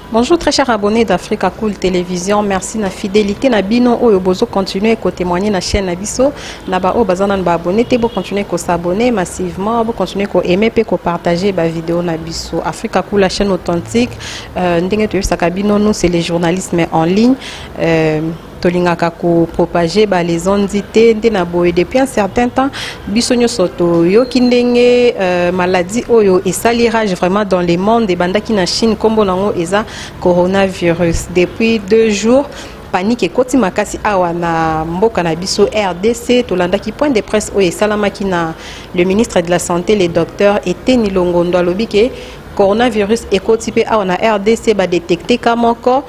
Bonjour très chers abonnés d'Africa Cool Télévision, merci na fidélité na bino oyo bozo continuer ko témoigner na chaîne na biso na ba o bazana ba abonné te bo continuer ko s'abonner massivement, bo continuer ko aimer pe ko partager ba vidéo na biso. Africa Cool, la chaîne authentique, ndenge to yebisaka bino nous c'est les journalisme en ligne. Tolingaka ko propager ba les ondités ndena boye depuis un certain temps bisonyo soto yo kindenge maladie oyo et salirage vraiment dans les mondes et bandaki na Chine kombo nango eza coronavirus depuis 2 jours. Panique et koti makasi awa na mboka na biso RDC tolandaki point de presse oyo salamaki na le ministre de la santé le docteur Eteni Longondo alobi ke coronavirus écotypé à la RDC va détecter comme encore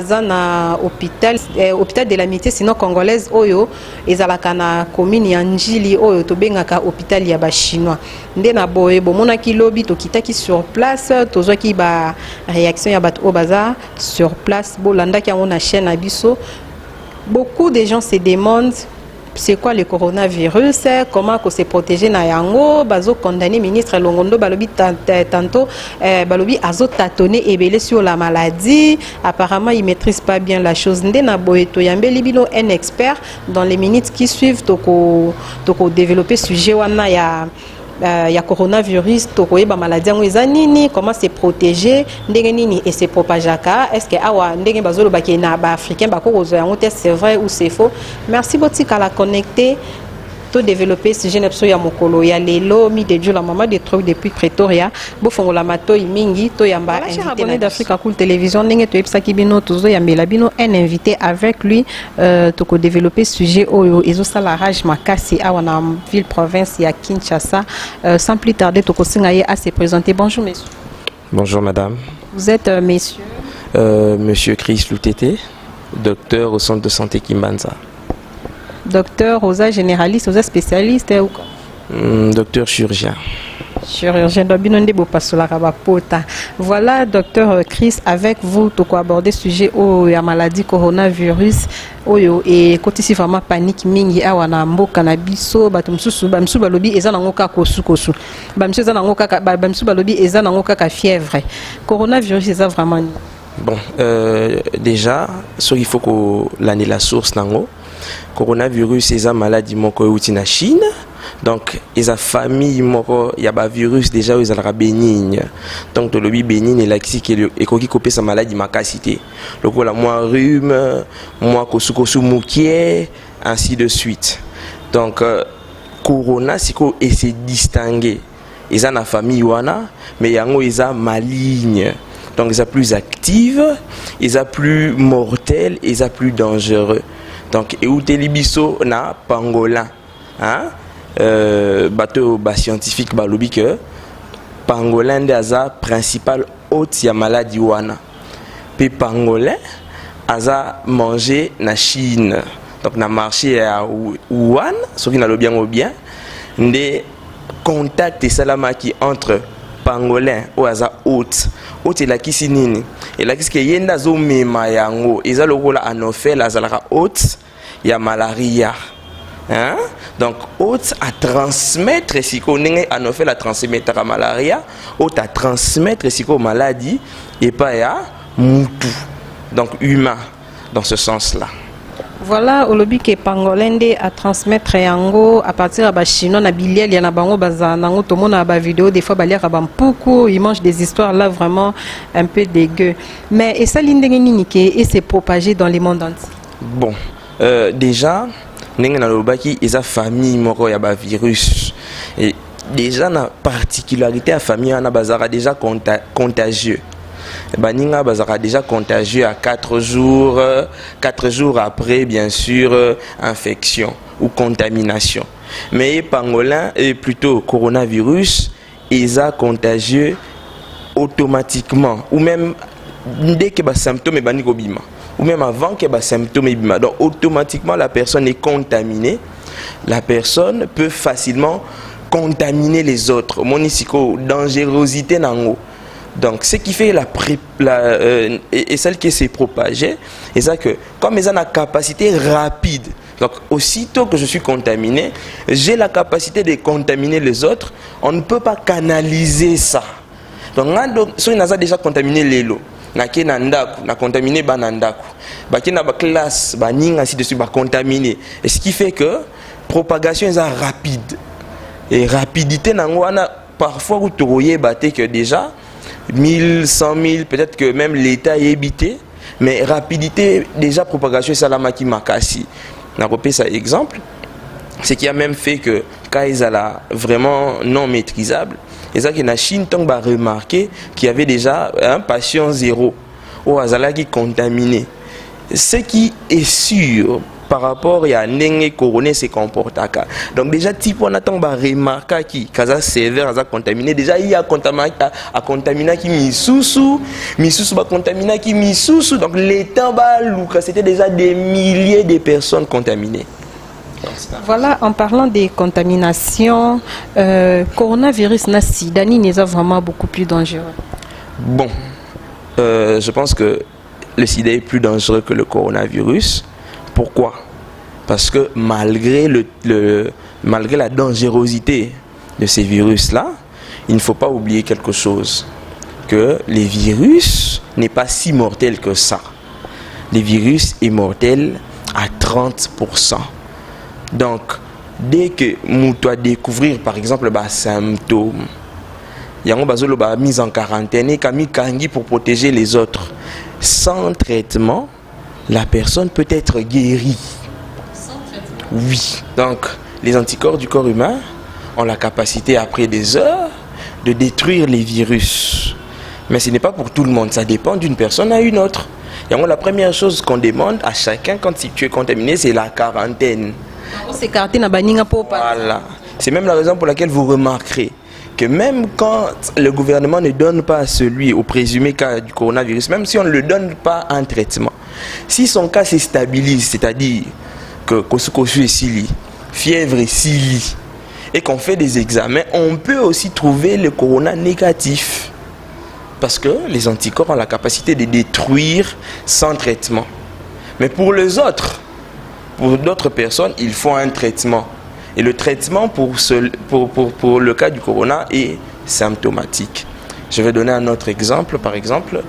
à hôpital de l'amitié sinon congolaise oyo ezalaka na commune ya Njili oyo to bengaka hôpital ya ba chinois nde na boye bomona ki lobi to kitaki sur place tozwa ki ba réaction ya bato o baza sur place bolanda ki na chaîne abiso. Beaucoup de gens se demandent c'est quoi le coronavirus, comment se protéger na yango, bazo condamné ministre Longondo balobi tantôt balobi azo tâtonner et sur la maladie, apparemment il maîtrise pas bien la chose. Nde na boeto yambeli bino un expert dans les minutes qui suivent toko développer sujet wana ya coronavirus tokoyeba maladie yango eza nini, comment se protéger ndenge nini et se propagaka, est-ce que awa ndenge bazolo baki na ba africain bako kozo yango te c'est vrai ou c'est faux. Merci botika la connecter to développer ce jeune ya mokolo ya lelo mi de Dieu la maman de trucs depuis Pretoria bo fongola matoi mingi to yamba invité d'Africa Cool Télévision ndenge to epsa kibino tozo yambela bino un invité avec lui to ko développer sujet oyo ezo sala rage makasi awa na ville province ya Kinshasa. Sans plus tarder to ko singaye à se présenter. Bonjour monsieur. Bonjour madame. Vous êtes monsieur monsieur Chris Loutete, docteur au centre de santé Kimbanza. Docteur, Rosa généraliste, Rosa spécialiste ou quoi? Docteur chirurgien. Chirurgien, voilà, docteur Chris, avec vous, tu peux aborder le sujet de la maladie coronavirus. Et quand il y a vraiment panique, il y a un mot cannabiso, bamsu balobi, et ça n'a pas kosu kosu. Bamsu balobi, et ça n'a pas fièvre. Coronavirus, c'est ça vraiment. Bon, déjà, il faut que l'année la source nango. Coronavirus, c'est une maladie qui est en Chine. Donc, il y a une famille, il y a un virus déjà où ils sont bénigne. Donc, le bénigne est là qui est sa maladie macacité. Donc, la moi rhume, moi kosu moukier, ainsi de suite. Donc, Corona, c'est qu'on essaie de distinguer. Ils ont une famille, mais ils sont malignes. Donc, ils sont plus actifs, ils sont plus mortels, ils sont plus dangereux. Donc, Eutelibiso na pangolin, hein? Bateau scientifique balobi que pangolin est principal hôte ya maladie wana. Puis pangolin a mangé na Chine. Donc na marché à Wuhan, ce qui n'a le bien ou bien, des contacts et salamaki entre pangolin ou aza hôte. Hôte la kisi nini. Et la kisi que yenda zo mema yango, eza le rôle anophèle azalaka hôte ya malaria. Hein? Donc, hôte à transmettre si on est anophèle à transmettre la malaria, hôte à transmettre si on maladie et pas ya moutou. Donc humain dans ce sens-là. Voilà, au lobby que pangolende à transmettre yango à partir de chinois na biliel yana bango baza nango tout monde a ba vidéo des fois balia kabam poukou ils mangent des histoires là vraiment un peu dégueu. Mais et ça l'indenge nini et c'est propagé dans le monde entier. Bon, déjà ndenge na lobaki eza famille moko ya ba virus et déjà na particularité à famille ana bazara déjà contagieux. Baninga bazara déjà contagieux à 4 jours après bien sûr infection ou contamination. Mais pangolin et plutôt coronavirus est contagieux automatiquement ou même dès que les symptômes sont bima ou même avant que les symptômes soient bima. Donc automatiquement la personne est contaminée. La personne peut facilement contaminer les autres. Monisiko dangerosité nango. Donc, ce qui fait et celle qui s'est propagée, c'est ça que, comme ils ont la capacité rapide, donc aussitôt que je suis contaminé, j'ai la capacité de contaminer les autres, on ne peut pas canaliser ça. Donc, si on a déjà contaminé les lots, nake na ndako na contaminé ba na ndako baki na ba classe ba ninga ainsi de suite ba contaminé, et ce qui fait que propagation est rapide, et rapidité nango wana parfois où tu batté que déjà 1000 100 000 peut-être que même l'état est habité, mais rapidité déjà propagation ça la maki makasi na repé ça exemple, ce qui a même fait que quand ils allaient vraiment non maîtrisable, et ça que la Chine tant va remarquer qu'il y avait déjà un patient zéro au hasard qui contaminé. Ce qui est sûr par rapport à Nenge Coroné se comporte. Donc déjà type on attend va remarquer qui kaza sévère à contaminé, déjà il y a contaminé qui misusu va contaminé qui misusu, donc l'état va louka, c'était déjà des milliers de personnes contaminées. Voilà, en parlant des contaminations, coronavirus na sida n'est vraiment beaucoup plus dangereux. Bon, je pense que le sida est plus dangereux que le coronavirus. Pourquoi? Parce que malgré la dangerosité de ces virus-là, il ne faut pas oublier quelque chose, que les virus n'est pas si mortel que ça. Les virus est mortel à 30%. Donc, dès que nous doit découvrir par exemple les symptômes, il y a une mise en quarantaine et pour protéger les autres. Sans traitement, la personne peut être guérie. Sans traitement? Oui. Donc, les anticorps du corps humain ont la capacité, après des heures, de détruire les virus. Mais ce n'est pas pour tout le monde, ça dépend d'une personne à une autre. Et la première chose qu'on demande à chacun quand tu es contaminé, c'est la quarantaine. Voilà. C'est même la raison pour laquelle vous remarquerez que même quand le gouvernement ne donne pas à celui au présumé cas du coronavirus, même si on ne le donne pas un traitement, si son cas se stabilise, c'est-à-dire que Kosukosu est Sili, fièvre est Sili, et qu'on fait des examens, on peut aussi trouver le corona négatif. Parce que les anticorps ont la capacité de détruire sans traitement. Mais pour les autres, pour d'autres personnes, il faut un traitement. Et le traitement pour le cas du corona est symptomatique. Je vais donner un autre exemple. Par exemple,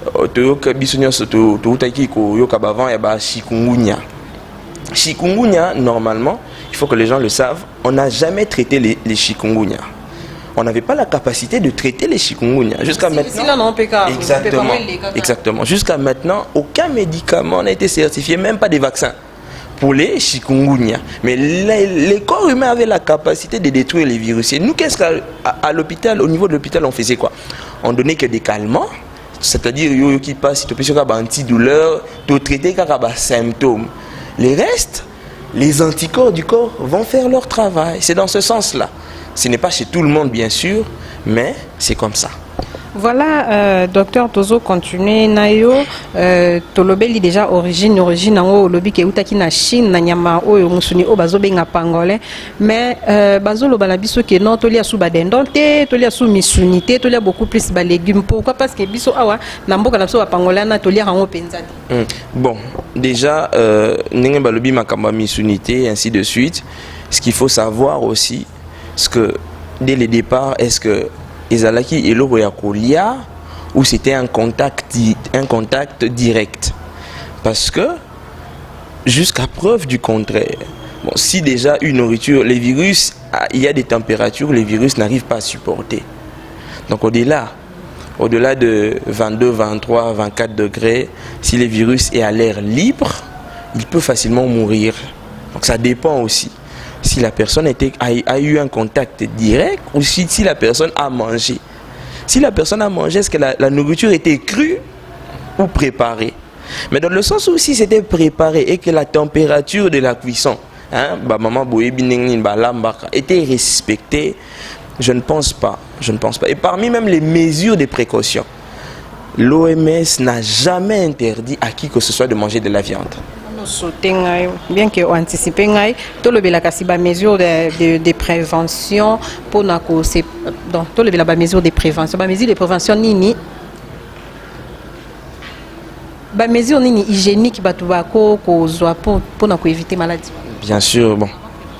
chikungunya, normalement, il faut que les gens le savent, on n'a jamais traité les chikungunya. On n'avait pas la capacité de traiter les chikungunya. Jusqu'à maintenant, exactement. Jusqu'à maintenant, aucun médicament n'a été certifié, même pas des vaccins pour les chikungunya. Mais les corps humains avaient la capacité de détruire les virus. Et nous, qu'est-ce qu'à l'hôpital, au niveau de l'hôpital, on faisait quoi? On donnait que des calmants, c'est-à-dire yo qui passe, tu peux faire un antidouleur, tu traiter car symptômes. Les restes, les anticorps du corps vont faire leur travail. C'est dans ce sens-là. Ce n'est pas chez tout le monde, bien sûr, mais c'est comme ça. Voilà, docteur Tozo, continuez nayo. Tolobeli déjà origine nango lobi ke utaki na Chine na nyama oyo musuni o bazo benga pangolais, mais bazo lo balabiso ke non tolia sou badendonte, tolia sou misunité, tolia beaucoup plus ba légumes. Pourquoi? Parce que biso awa na mboka na biso ba pangolais na tolia rango penzati. Bon, déjà ndenge balobi makamba misunité ainsi de suite. Ce qu'il faut savoir aussi, c'est que dès le départ, est-ce que Ezalaki et l'Oboyakolia ou c'était un contact direct? Parce que jusqu'à preuve du contraire, bon, si déjà une nourriture, les virus, il y a des températures, les virus n'arrivent pas à supporter. Donc au-delà de 22, 23, 24 degrés, si le virus est à l'air libre, il peut facilement mourir. Donc ça dépend aussi. Si la personne a eu un contact direct ou si la personne a mangé. Si la personne a mangé, est-ce que la nourriture était crue ou préparée? Mais dans le sens où si c'était préparé et que la température de la cuisson était respectée, je ne pense pas. Et parmi même les mesures de précaution, l'OMS n'a jamais interdit à qui que ce soit de manger de la viande. Bien que anticiper tout le mesure de prévention pour donc tout le mesure de prévention nini mesure nini hygiénique pour éviter maladie. Bien sûr, bon.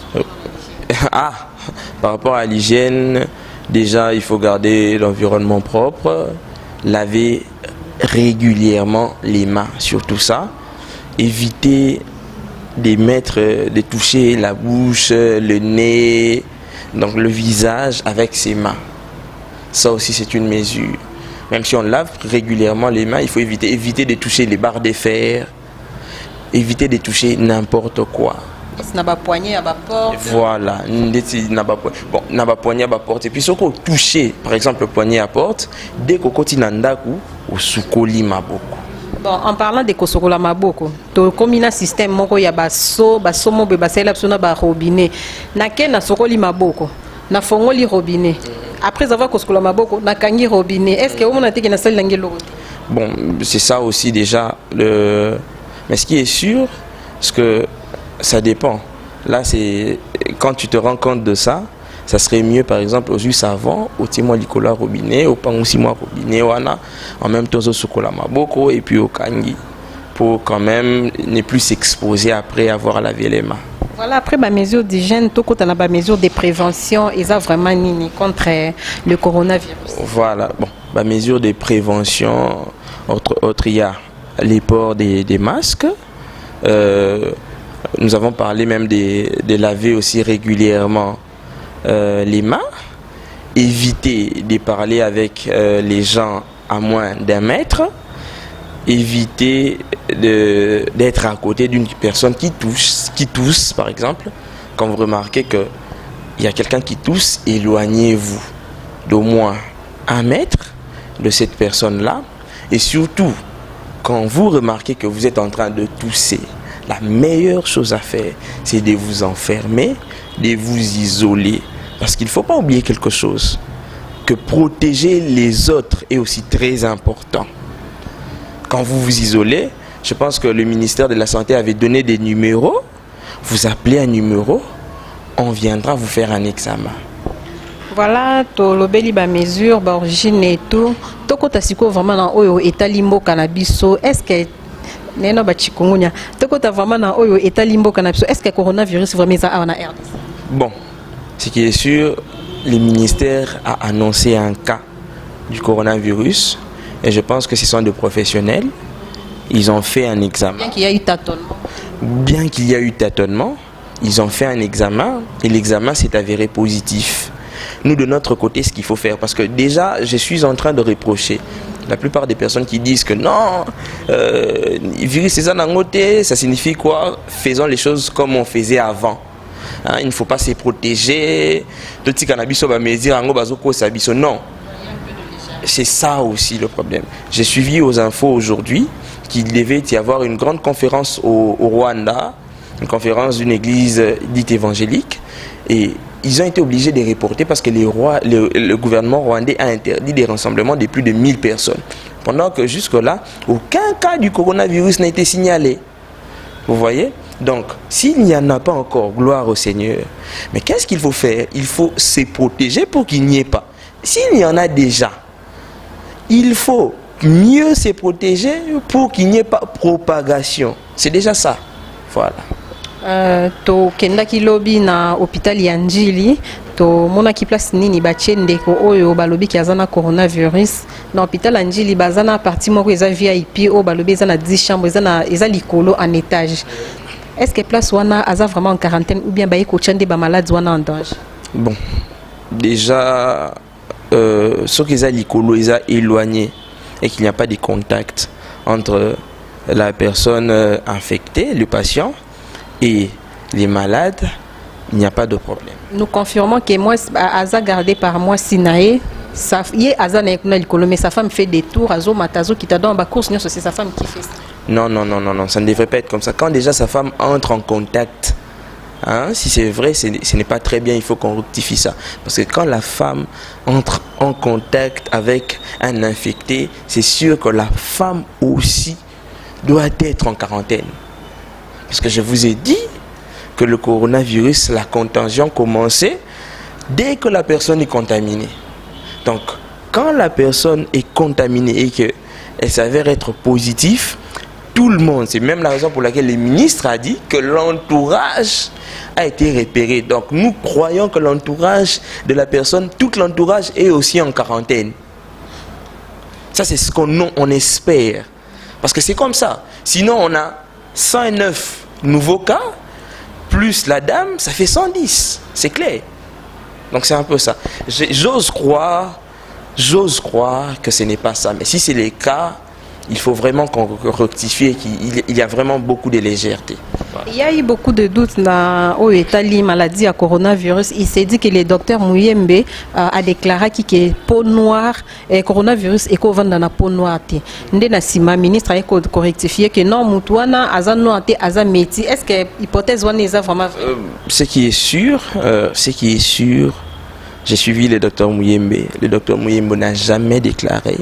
Par rapport à l'hygiène, déjà il faut garder l'environnement propre, laver régulièrement les mains, surtout ça. Éviter de toucher la bouche, le nez, donc le visage avec ses mains. Ça aussi c'est une mesure. Même si on lave régulièrement les mains, il faut éviter de toucher les barres de fer, éviter de toucher n'importe quoi. N'a pas poignet à la porte. Voilà, bon, n'a pas poignet à la porte. Et puis, si on touche, par exemple, le poignet à la porte, dès qu'on continue au soukoli maboko. Bon, en parlant de kosokola maboko, to comme un système moko ya baso mo be basela psona ba robinet. Na ke na sokoli maboko, na fongoli robinet. Après avoir kosokola maboko, na kangi robinet. Est-ce que on a été na salle langelo? Bon, c'est ça aussi déjà mais ce qui est sûr, c'est que ça dépend. Là, c'est quand tu te rends compte de ça, ça serait mieux, par exemple, aux jus savants, au timo licola robinet, au pan aussi moi robinet, en même temps au sokola maboko et puis au kangi, pour quand même ne plus s'exposer après avoir lavé les mains. Voilà, après ma mesure d'hygiène, tout côté na ba mesure de prévention, et ça vraiment nini contre le coronavirus. Voilà, bon, ma mesure de prévention, autre il y a les ports des masques. Nous avons parlé même de laver aussi régulièrement les mains, éviter de parler avec les gens à moins d'1 mètre, éviter d'être à côté d'une personne qui tousse par exemple. Quand vous remarquez qu'il y a quelqu'un qui tousse, éloignez-vous d'au moins 1 mètre de cette personne-là. Et surtout, quand vous remarquez que vous êtes en train de tousser, la meilleure chose à faire, c'est de vous enfermer, de vous isoler. Parce qu'il ne faut pas oublier quelque chose, que protéger les autres est aussi très important. Quand vous vous isolez, je pense que le ministère de la Santé avait donné des numéros. Vous appelez un numéro, on viendra vous faire un examen. Voilà, to lobeli ba mesure, ba origine et tout. Toko tasiko vraiment dans oyo etalimbo cannabiso. Est-ce que neno ba chikungunya? Toko ta vraiment dans oyo etalimbo cannabiso. Est-ce que coronavirus vraiment ça a na RDC? Bon, ce qui est sûr, le ministère a annoncé un cas du coronavirus et je pense que ce sont des professionnels. Ils ont fait un examen. Bien qu'il y a eu tâtonnement. Bien qu'il y a eu tâtonnement, ils ont fait un examen et l'examen s'est avéré positif. Nous, de notre côté, ce qu'il faut faire, parce que déjà, je suis en train de reprocher la plupart des personnes qui disent que non, virus c'est ça, ça signifie quoi? Faisons les choses comme on faisait avant. Hein, il ne faut pas se protéger. Non. C'est ça aussi le problème. J'ai suivi aux infos aujourd'hui qu'il devait y avoir une grande conférence au Rwanda, une conférence d'une église dite évangélique, et ils ont été obligés de reporter parce que le gouvernement rwandais a interdit des rassemblements de plus de 1000 personnes. Pendant que jusque-là, aucun cas du coronavirus n'a été signalé. Vous voyez? Donc, s'il n'y en a pas encore, gloire au Seigneur. Mais qu'est-ce qu'il faut faire? Il faut se protéger pour qu'il n'y ait pas. S'il y en a déjà, il faut mieux se protéger pour qu'il n'y ait pas propagation. C'est déjà ça. Voilà. To kenda ki lobby na hôpital ya Njili to mona ki place nini ba chende ko oyo balobi ki azana coronavirus na hôpital ya Njili bazana partie moko eza VIP o balobi eza na 10 chambres eza likolo en étage. Est-ce que place wana aza vraiment en quarantaine ou bien ba ko chande ba malades wana en danger? Bon, déjà ceux qui eza likolo eza éloigné et qu'il n'y a pas de contact entre la personne infectée, le patient, et les malades, il n'y a pas de problème. Nous confirmons que moi, Aza gardé par moi Sinaé, mais sa femme fait des tours, Azo Matazo qui t'a donné ma course, c'est sa femme qui fait ça. Non, ça ne devrait pas être comme ça. Quand déjà sa femme entre en contact, hein, si c'est vrai, ce n'est pas très bien, il faut qu'on rectifie ça. Parce que quand la femme entre en contact avec un infecté, c'est sûr que la femme aussi doit être en quarantaine. Parce que je vous ai dit que le coronavirus, la contagion commençait dès que la personne est contaminée. Donc, quand la personne est contaminée et qu'elle s'avère être positive, tout le monde, c'est même la raison pour laquelle le ministre a dit que l'entourage a été repéré. Donc, nous croyons que l'entourage de la personne, tout l'entourage est aussi en quarantaine. Ça, c'est ce qu'on espère. Parce que c'est comme ça. Sinon, on a 109 nouveaux cas, plus la dame, ça fait 110. C'est clair. Donc, c'est un peu ça. J'ose croire que ce n'est pas ça. Mais si c'est le cas, il faut vraiment qu'on rectifie qu'il y a vraiment beaucoup de légèreté. Voilà. Il y a eu beaucoup de doutes dans l'Italie, maladie à coronavirus. Il s'est dit que le docteur Muyembe a déclaré que la peau noire, et coronavirus est qu'on dans la peau noire. Le ministre a correctifié que non, Moutouana, Aza noir, Aza métier. Est-ce que l'hypothèse est vraiment vraie? Ce qui est sûr, j'ai suivi le docteur Muyembe. Le docteur Muyembe n'a jamais déclaré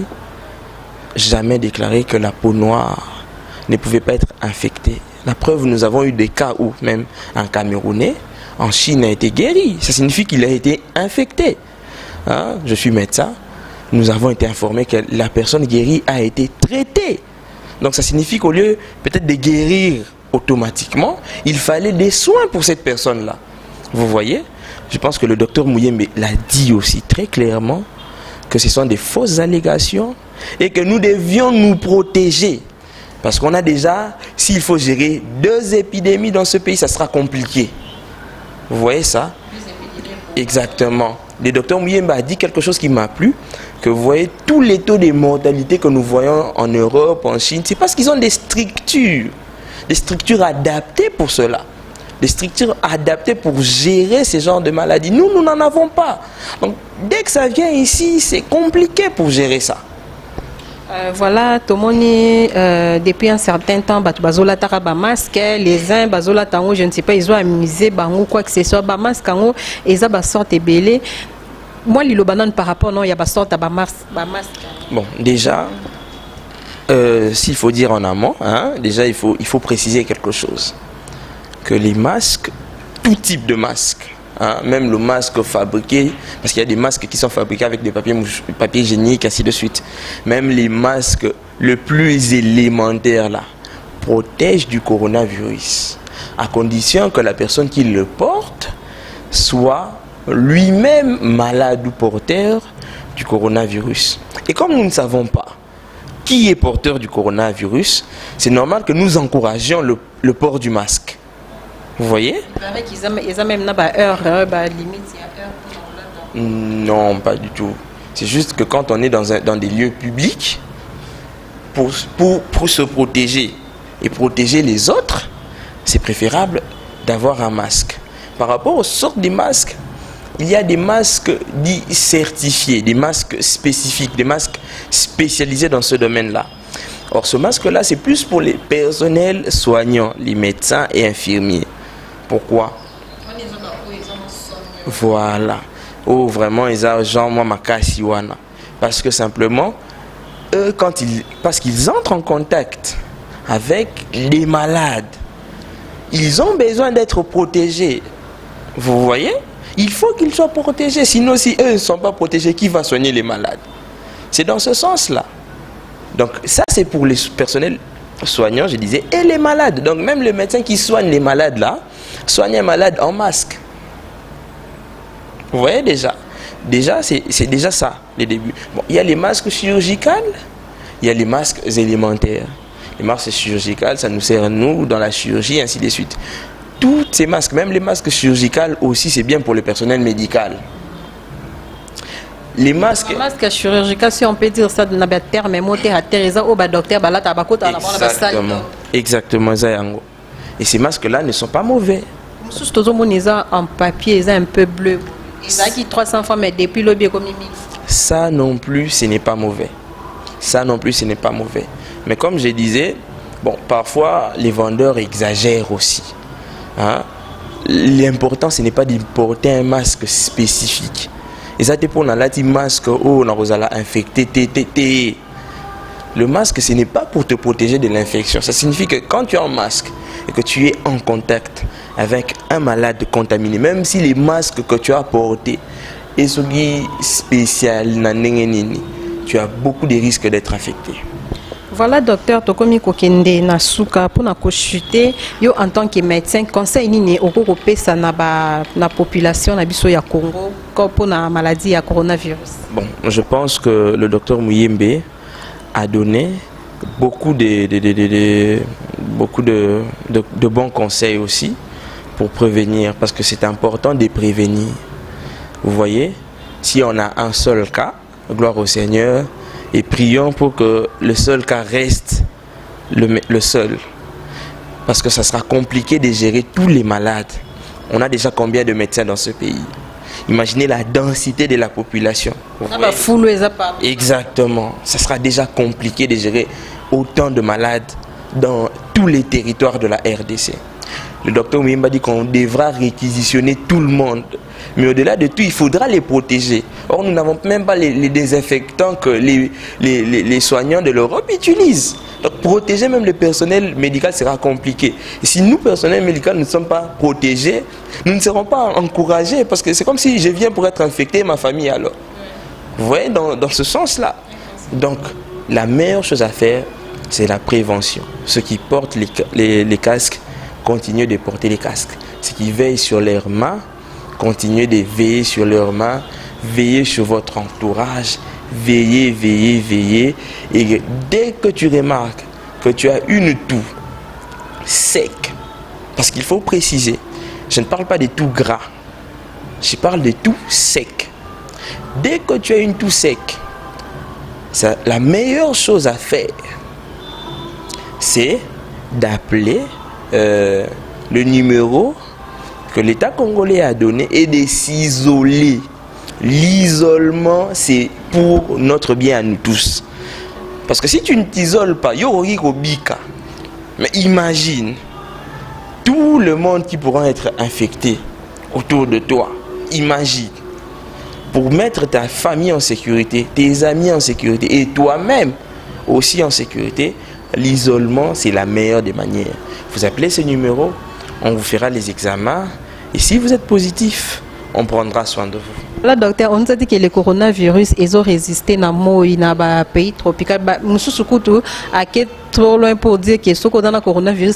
que la peau noire ne pouvait pas être infectée. La preuve, nous avons eu des cas où même un Camerounais en Chine a été guéri. Ça signifie qu'il a été infecté. Hein? Je suis médecin. Nous avons été informés que la personne guérie a été traitée. Donc ça signifie qu'au lieu peut-être de guérir automatiquement, il fallait des soins pour cette personne-là. Vous voyez? Je pense que le docteur Muyembe l'a dit aussi très clairement que ce sont des fausses allégations et que nous devions nous protéger. Parce qu'on a déjà, s'il faut gérer 2 épidémies dans ce pays, ça sera compliqué. Vous voyez ça? Exactement. Le docteur Muyembe a dit quelque chose qui m'a plu, que vous voyez tous les taux de mortalité que nous voyons en Europe, en Chine, c'est parce qu'ils ont des structures adaptées pour cela. Des structures adaptées pour gérer ce genre de maladies. Nous n'en avons pas. Donc, dès que ça vient ici, c'est compliqué pour gérer ça. Voilà, Tomoni, depuis un certain temps, bazola taraba masque, les uns bazola tango, je ne sais pas, ils ont amusé, bango quoi que ce soit, ba masque tango, ils ont sorte belé. Moi, l'ilo banane par rapport, non, il y a ba sorte ba masque. Bon, déjà, s'il faut dire en amont, hein, déjà il faut préciser quelque chose, que les masques, tout type de masques. Hein, même le masque fabriqué, parce qu'il y a des masques qui sont fabriqués avec des papiers hygiéniques, ainsi de suite. Même les masques le plus élémentaires là, protègent du coronavirus, à condition que la personne qui le porte soit lui-même malade ou porteur du coronavirus. Et comme nous ne savons pas qui est porteur du coronavirus, c'est normal que nous encouragions le port du masque. Vous voyez? Non, pas du tout. C'est juste que quand on est dans des lieux publics, pour se protéger et protéger les autres, c'est préférable d'avoir un masque. Par rapport aux sortes de masques, il y a des masques dits certifiés, des masques spécifiques, des masques spécialisés dans ce domaine-là. Or, ce masque-là, c'est plus pour les personnels soignants, les médecins et infirmiers. Pourquoi? Voilà. Oh, vraiment, ils ont genre moi ma kassiwana. Parce que simplement, eux, parce qu'ils entrent en contact avec les malades, ils ont besoin d'être protégés. Vous voyez? Il faut qu'ils soient protégés. Sinon, si eux ne sont pas protégés, qui va soigner les malades? C'est dans ce sens-là. Donc, ça, c'est pour les personnels soignants, je disais, et les malades. Donc, même le médecin qui soigne les malades, là, soigne un malade en masque. Vous voyez déjà? Déjà, c'est déjà ça, les débuts. Bon, il y a les masques chirurgicaux, il y a les masques élémentaires. Les masques chirurgicaux, ça nous sert, nous, dans la chirurgie, ainsi de suite. Tous ces masques, même les masques chirurgicaux aussi, c'est bien pour le personnel médical. Les masques chirurgicaux, si on peut dire ça, dans le terme, exactement, et ces masques-là ne sont pas mauvais. En papier, ils sont un peu bleu. Ils ont 300 fois, mais depuis le comme ça non plus, ce n'est pas mauvais. Ça non plus, ce n'est pas mauvais. Mais comme je disais, bon, parfois, les vendeurs exagèrent aussi. Hein? L'important, ce n'est pas d'importer un masque spécifique. Et ça, c'est pour un masque, oh, on a infecté, Le masque, ce n'est pas pour te protéger de l'infection. Ça signifie que quand tu as un masque et que tu es en contact avec un malade contaminé, même si les masques que tu as portés sont spécial, tu as beaucoup de risques d'être infecté. Voilà, docteur Tokomi Kokende Nasuka, pour nous chuter, yo en tant que médecin, conseil ni au ça na population na biso ya Congo pour la maladie à coronavirus. Bon, je pense que le docteur Muyembe a donné beaucoup de bons conseils aussi pour prévenir, parce que c'est important de prévenir. Vous voyez, si on a un seul cas, gloire au Seigneur, et prions pour que le seul cas reste le seul, parce que ça sera compliqué de gérer tous les malades. On a déjà combien de médecins dans ce pays? Imaginez la densité de la population. Exactement. Ça sera déjà compliqué de gérer autant de malades dans tous les territoires de la RDC. Le docteur Mimba dit qu'on devra réquisitionner tout le monde. Mais au-delà de tout, il faudra les protéger. Or, nous n'avons même pas les désinfectants que les soignants de l'Europe utilisent. Donc, protéger même le personnel médical sera compliqué. Et si nous, personnel médical, ne sommes pas protégés, nous ne serons pas encouragés. Parce que c'est comme si je viens pour être infecté, ma famille alors. Vous voyez, dans ce sens-là. Donc, la meilleure chose à faire, c'est la prévention. Ceux qui portent les casques, continuent de porter les casques. Ceux qui veillent sur leurs mains, continuez de veiller sur leurs mains, veillez sur votre entourage, veillez, veillez, veillez. Et dès que tu remarques que tu as une toux sec, parce qu'il faut préciser, je ne parle pas de toux gras, je parle de toux sec. Dès que tu as une toux sec, la meilleure chose à faire, c'est d'appeler le numéro que l'État congolais a donné et de s'isoler. L'isolement, c'est pour notre bien à nous tous. Parce que si tu ne t'isoles pas, mais imagine tout le monde qui pourra être infecté autour de toi. Imagine. Pour mettre ta famille en sécurité, tes amis en sécurité et toi-même aussi en sécurité, l'isolement, c'est la meilleure des manières. Vous appelez ce numéro, on vous fera les examens et si vous êtes positif, on prendra soin de vous. Là, docteur, on nous a dit que le coronavirus ils ont résisté dans le pays tropical. Nous sommes trop loin pour dire que ce coronavirus,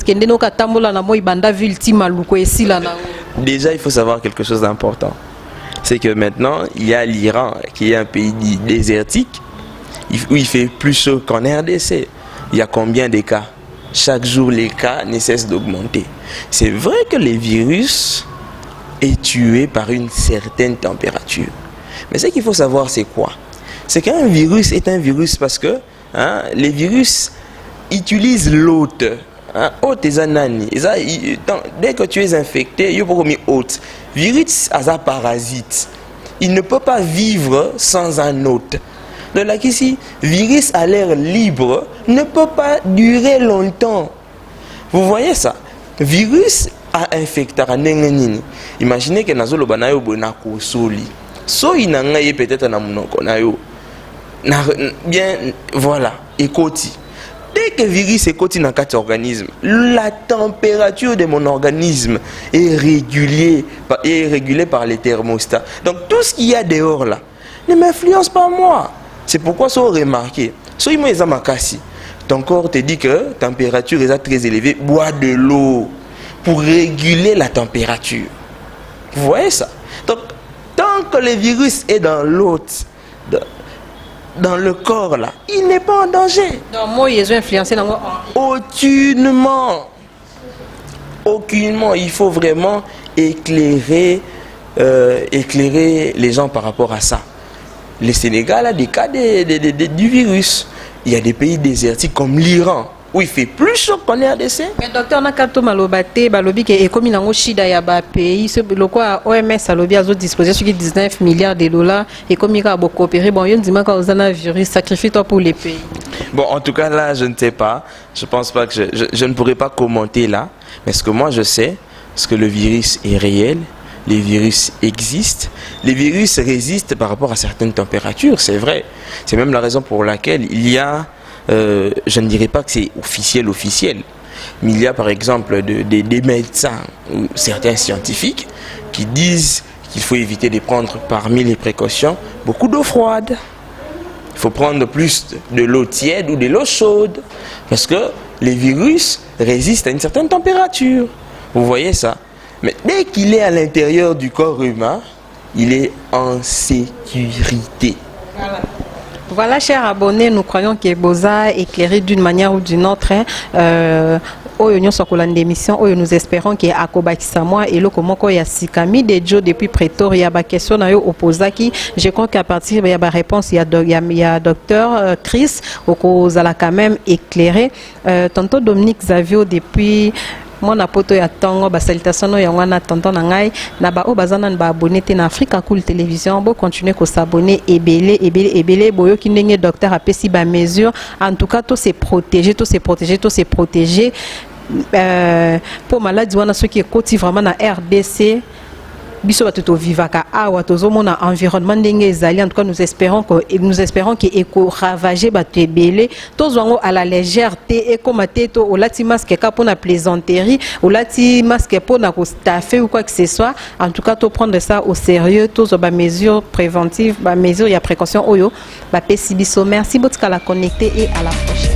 déjà, il faut savoir quelque chose d'important. C'est que maintenant, il y a l'Iran qui est un pays désertique où il fait plus chaud qu'en RDC. Il y a combien de cas? Chaque jour, les cas ne cessent d'augmenter. C'est vrai que le virus est tué par une certaine température. Mais ce qu'il faut savoir, c'est quoi? C'est qu'un virus est un virus parce que les virus utilisent l'hôte. Hôte est un nani. Dès que tu es infecté, il y a beaucoup de hôte. Virus est un parasite. Il ne peut pas vivre sans un hôte. Donc là, ici, virus à l'air libre ne peut pas durer longtemps. Vous voyez ça? Virus a infecté. Imaginez que nazolo banayo bonako soli. So inangaye peut-être na munoko nayo. Bien voilà, écoute. Dès que virus est dans notre organisme, la température de mon organisme est régulée par les thermostats. Donc tout ce qu'il y a dehors là ne m'influence pas moi. C'est pourquoi ça remarqué. Si ton corps te dit que la température est très élevée, bois de l'eau pour réguler la température. Vous voyez ça? Donc tant que le virus est dans l'hôte, dans le corps là, il n'est pas en danger. Donc moi, ils ont influencé dans moi. Aucunement. Aucunement. Il faut vraiment éclairer les gens par rapport à ça. Le Sénégal a des cas du virus. Il y a des pays désertiques comme l'Iran où il fait plus chaud qu'en RDC. Mais docteur, on a quand malobate, balobi que comme il a chida ya ba pays, ce le quoi OMS a lobby à disposer sur 19 milliards de dollars et comme il a beaucoup coopéré, bon, il dit que le virus sacrifie-toi pour les pays. Bon, en tout cas là, je ne sais pas. Je pense pas que je ne pourrais pas commenter là. Mais ce que moi je sais, c'est que le virus est réel. Les virus existent. Les virus résistent par rapport à certaines températures, c'est vrai. C'est même la raison pour laquelle il y a, je ne dirais pas que c'est officiel, mais il y a par exemple des médecins ou certains scientifiques qui disent qu'il faut éviter de prendre parmi les précautions beaucoup d'eau froide. Il faut prendre plus de l'eau tiède ou de l'eau chaude parce que les virus résistent à une certaine température. Vous voyez ça? Mais dès qu'il est à l'intérieur du corps humain, il est en sécurité. Voilà. Voilà, chers abonnés, nous croyons que Boza éclairé d'une manière ou d'une autre. Nous espérons que Akobakissamoa et Lokomoko ya Sikami de Joe depuis Pretoria. Ba question na yo opposaki. Je crois qu'à partir de la réponse, il y a docteur Chris Okozala quand même éclairé. Tantôt Dominique Zavio depuis mon apoto ya tongo ba salutation ya wana tonton na ngai na ba o bazana ba abonné te na Africa Cool Télévision bo continuer ko s'abonner ebele boyo ki ndenge docteur apesi ba mesure en tout cas tout se protéger pour maladie wana ceux qui est vraiment na RDC biso batuto vivaka awa tozomona environnement ndenge ezali. En tout cas nous espérons que eko ravager batebele tozwango à la légèreté et comme teto olati masque ka pona plaisanterie olati masque pona ko staffer ou quoi que ce soit. En tout cas to prendre ça au sérieux, tozo ba mesures préventives, ba mesures ya précaution oyo ba pesi biso. Merci beaucoup à la connecter et à la prochaine.